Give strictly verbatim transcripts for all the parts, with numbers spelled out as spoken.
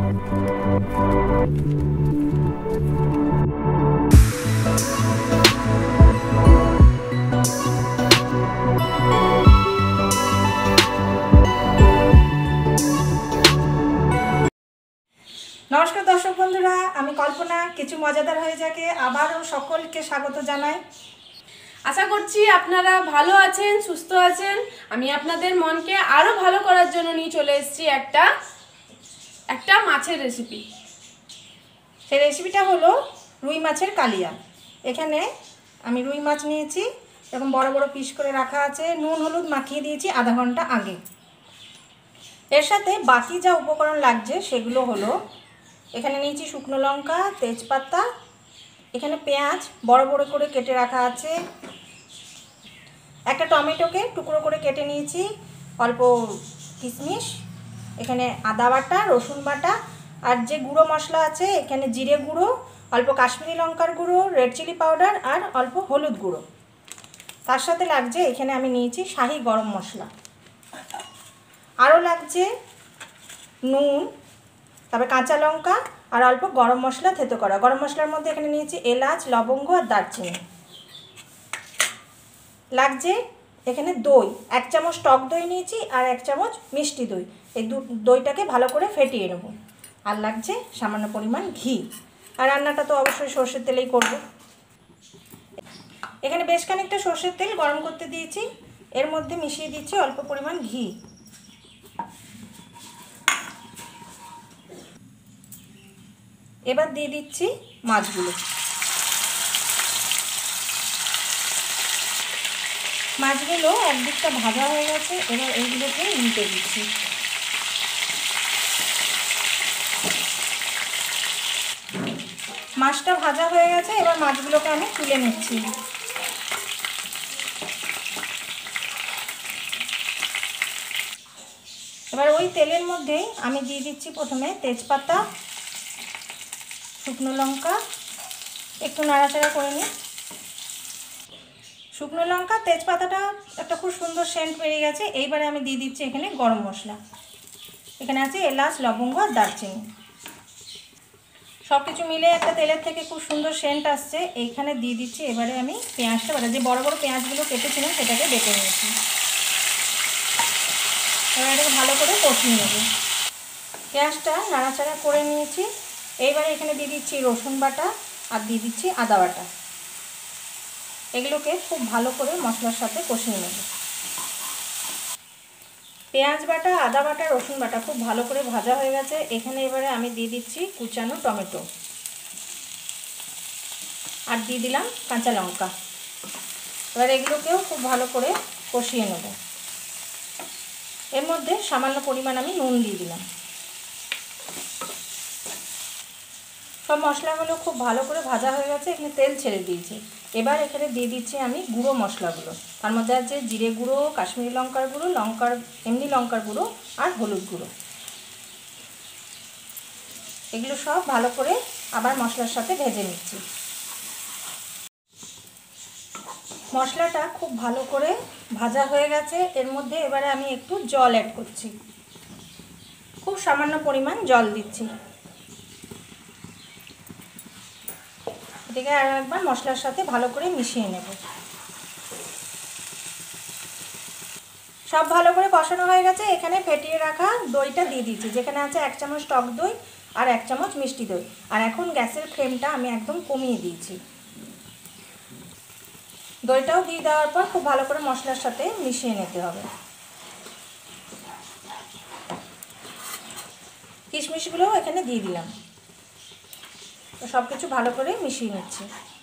नमस्कार दर्शक बंधुरा आमी कल्पना किछु मजादार हये जाके आबारो सकलके स्वागत जानाई। आशा करছি আপনারা ভালো আছেন, সুস্থ আছেন। আমি আপনাদের মনকে আরো ভালো করার জন্য নিয়ে চলে এসেছি একটা একটা মাছের রেসিপি। সেই রেসিপিটা হলো রুই মাছের কালিয়া। এখানে আমি রুই মাছ নিয়েছি, এরকম বড় বড় পিস করে রাখা আছে, নুন হলুদ মাখিয়ে দিয়েছি আধা ঘন্টা আগে। এর সাথে বাকি যা উপকরণ লাগছে সেগুলো হলো, এখানে নিয়েছি শুকনো লঙ্কা, তেজপাতা, এখানে পেঁয়াজ বড় বড় করে কেটে রাখা আছে, একটা টমেটোকে টুকরো করে কেটে নিয়েছি, অল্প কিশমিশ, এখানে আদা বাটা, রসুন বাটা, আর যে গুঁড়ো মশলা আছে এখানে জিরে গুঁড়ো, অল্প কাশ্মীরি লঙ্কার গুঁড়ো, রেড চিলি পাউডার আর অল্প হলুদ গুঁড়ো। তার সাথে লাগছে এখানে আমি নিয়েছি শাহি গরম মশলা, আরও লাগছে নুন, তারপরে কাঁচা লঙ্কা আর অল্প গরম মশলা থেতো করা। গরম মশলার মধ্যে এখানে নিয়েছি এলাচ, লবঙ্গ আর দারচিনি। লাগছে এখানে দই, এক চামচ টক দই নিয়েছি আর এক চামচ মিষ্টি দই, এই দু দইটাকে ভালো করে ফেটিয়ে নেব। আর লাগছে সামান্য পরিমাণ ঘি, আর রান্নাটা তো অবশ্যই সর্ষের তেলেই করব। এখানে বেশ খানিকটা সর্ষের তেল গরম করতে দিয়েছি, এর মধ্যে মিশিয়ে দিচ্ছি অল্প পরিমাণ ঘি। এবার দিয়ে দিচ্ছি মাছগুলো। মাছগুলো একদিকটা ভাজা হয়ে গেছে, এবার এইগুলোকে উল্টে দিচ্ছি। মাছটা ভাজা হয়ে গেছে, এবার মাছগুলোকে আমি তুলে নিচ্ছি। এবার ওই তেলের মধ্যেই আমি দিয়ে দিচ্ছি প্রথমে তেজপাতা, শুকনো লঙ্কা, একটু নাড়াচাড়া করে নিই। শুকনো লঙ্কা তেজপাতাটা একটা খুব সুন্দর সেন্ট বেরিয়ে গেছে। এইবারে আমি দিয়ে দিচ্ছি এখানে গরম মশলা, এখানে আছে এলাচ, লবঙ্গ আর দারচিনি। সব কিছু মিলে একটা তেলের থেকে খুব সুন্দর সেন্ট আসছে। এইখানে দিয়ে দিচ্ছি এবারে আমি পেঁয়াজটা বাটা, যে বড় বড় পেঁয়াজগুলো কেটেছিলাম সেটাকে বেটে নিয়েছি। এবার এটাকে ভালো করে কষিয়ে নেব। পেঁয়াজটা নাড়াচাড়া করে নিয়েছি, এইবারে এখানে দিয়ে দিচ্ছি রসুন বাটা আর দিয়ে দিচ্ছি আদা বাটা। এগুলোকে খুব ভালো করে মশলার সাথে কষিয়ে নেব। পেঁয়াজ বাটা, আদা বাটা, রসুন বাটা খুব ভালো করে ভাজা হয়ে গেছে। এখানে এবারে আমি দিয়ে দিচ্ছি কুচানো টমেটো আর দিয়ে দিলাম কাঁচা লঙ্কা। এবার এগুলোকেও খুব ভালো করে কষিয়ে নেব। এর মধ্যে সামান্য পরিমাণ আমি নুন দিয়ে দিলাম। সব মশলাগুলো খুব ভালো করে ভাজা হয়ে গেছে, এখানে তেল ছেড়ে দিয়েছি। এবার এখানে দিয়ে দিচ্ছি আমি গুঁড়ো মশলাগুলো, তার মধ্যে আছে জিরে গুঁড়ো, কাশ্মীরি লঙ্কার গুঁড়ো, লঙ্কার এমনি লঙ্কার গুঁড়ো আর হলুদ গুঁড়ো। এগুলো সব ভালো করে আবার মশলার সাথে ভেজে নিচ্ছি। মশলাটা খুব ভালো করে ভাজা হয়ে গেছে, এর মধ্যে এবারে আমি একটু জল অ্যাড করছি, খুব সামান্য পরিমাণ জল দিচ্ছি। এটাকে আর একবার মশলার সাথে ভালো করে মিশিয়ে নেব। সব ভালো করে কষানো হয়ে গেছে, এখানে ফেটিয়ে রাখা দইটা দিয়ে দিচ্ছি, যেখানে আছে এক চামচ টক দই আর এক চামচ মিষ্টি দই। আর এখন গ্যাসের ফ্লেমটা আমি একদম কমিয়ে দিয়েছি। দইটাও দিয়ে দেওয়ার পর খুব ভালো করে মশলার সাথে মিশিয়ে নিতে হবে। কিশমিশগুলোও এখানে দিয়ে দিলাম। তো সব কিছু ভালো করে মিশিয়ে নিচ্ছি।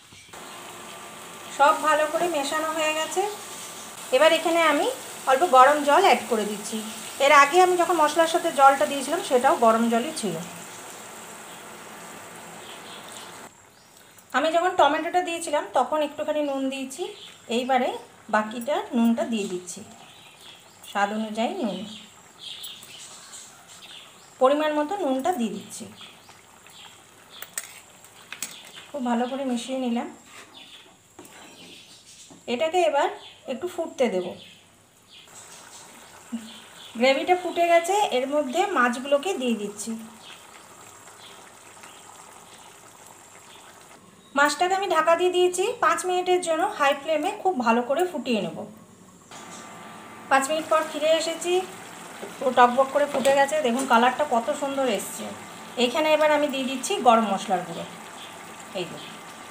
সব ভালো করে মেশানো হয়ে গেছে। এবার এখানে আমি অল্প গরম জল অ্যাড করে দিচ্ছি। এর আগে আমি যখন মশলার সাথে জলটা দিয়েছিলাম সেটাও গরম জলই ছিল। আমি যখন টমেটোটা দিয়েছিলাম তখন একটুখানি নুন দিয়েছি, এইবারে বাকিটা নুনটা দিয়ে দিচ্ছি, স্বাদ অনুযায়ী নুন, পরিমাণ মতো নুনটা দিয়ে দিচ্ছি। খুব ভালো করে মিশিয়ে নিলাম। এটাকে এবার একটু ফুটতে দেব। গ্রেভিটা ফুটে গেছে, এর মধ্যে মাছগুলোকে দিয়ে দিচ্ছি। মাছটাকে আমি ঢাকা দিয়ে দিয়েছি পাঁচ মিনিটের জন্য, হাই ফ্লেমে খুব ভালো করে ফুটিয়ে নেব। পাঁচ মিনিট পর ফিরে এসেছি, পুরো টকবক করে ফুটে গেছে, দেখুন কালারটা কত সুন্দর এসছে। এইখানে এবার আমি দিয়ে দিচ্ছি গরম মশলার গুঁড়ো, এই যে,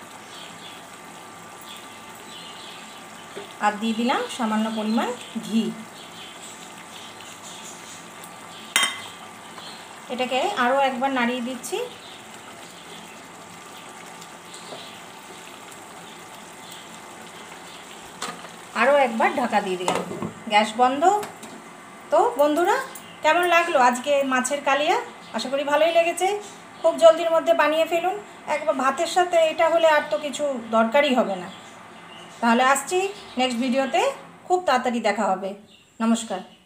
আর দিয়ে দিলাম সামান্য পরিমাণ ঘি। এটাকে আরও একবার নাড়িয়ে দিচ্ছি। আরও একবার ঢাকা দিয়ে দিলাম, গ্যাস বন্ধ। তো বন্ধুরা, কেমন লাগলো আজকে মাছের কালিয়া? আশা করি ভালোই লেগেছে। খুব জলদির মধ্যে বানিয়ে ফেলুন, একবার ভাতের সাথে এটা হলে আর তো কিছু দরকারই হবে না। তাহলে আসছি নেক্সট ভিডিওতে, খুব তাড়াতাড়ি দেখা হবে। নমস্কার।